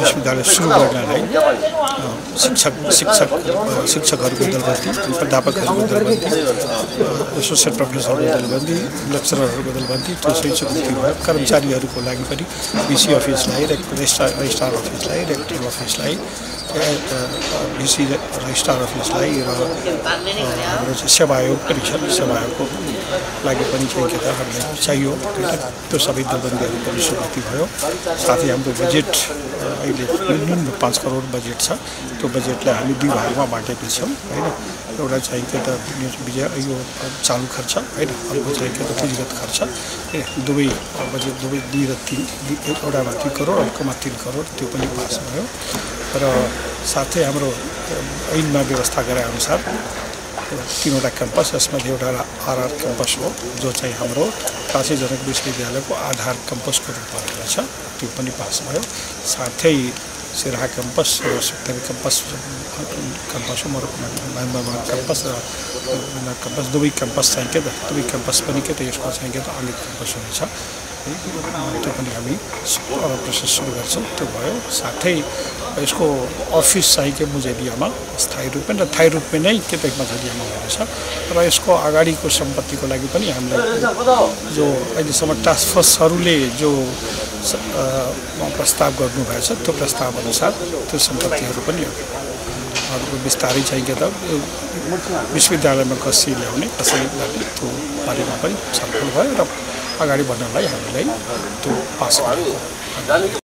विश्वविद्यालय सुरु गर्नलाई शिक्षकहरूको दलबन्दी, प्राध्यापकहरूको दलबन्दी, एसोसिएट प्रोफेसरहरूको दलबन्दी, लेक्चररहरूको दलबन्दी त्यो स्वेच्छाकृति भयो। कर्मचारीहरूको लागि पनि भिसी अफिसलाई, रजिस्ट्रार अफिसलाई, रेक्टर अफिसलाई, भिसी रजिस्ट्रार अफिसलाई र हाम्रो सेवा आयोग पनि छ, सेवा आयोगको लागि पनि हामीलाई चाहियो। त्यो सबै दलबन्दीहरू पनि स्वीकृति भयो। साथै हाम्रो बजेट अहिले न्यून 5 करोड बजेट छ। त्यो बजेटलाई हामी दुई भागमा बाँडेका छौँ हैन। एउटा चाहिँ के त यो चालु खर्च हैन, अर्को चाहिँ के त पुँजीगत खर्च। दुवै बजेट दुई र 3, एउटामा 3 करोड, अर्कोमा 3 करोड त्यो पनि पास भयो। र साथै हाम्रो ऐनमा व्यवस्था गरे अनुसार 3वटा क्याम्पस, यसमध्ये एउटा आरआर क्याम्पस हो जो चाहिँ हाम्रो काशी जनक विश्वविद्यालयको आधार क्याम्पसको रूपमा रहेछ, त्यो पनि पास भयो। साथै सिराहा क्याम्पस र सुक्तानी क्याम्पस क्याम्पस र क्याम्पस दुवै क्याम्पस चाहिँ के त दुवै क्याम्पस पनि के त यसको चाहिँ के त अन्य क्याम्पस हुनेछ, त्यो पनि हामी प्रोसेस सुरु गर्छौँ। त्यो भयो। साथै यसको अफिस चाहिँ के मुजेलियामा स्थायी रूपमा र थायी रूपमा नै के त मुजेलियामा हुनेछ। र यसको अगाडिको सम्पत्तिको लागि पनि हामीलाई जो अहिलेसम्म टास्क फोर्सहरूले जो प्रस्ताव गर्नुभएछ त्यो प्रस्ताव अनुसार त्यो सम्पत्तिहरू पनि अरूको विस्तारै चाहिँ के त विश्वविद्यालयमा कसरी ल्याउने, कसरी गर्ने त्यो बारेमा पनि छलफल भयो र अगाडि बढ्नलाई हामीलाई त्यो पास गर्यो।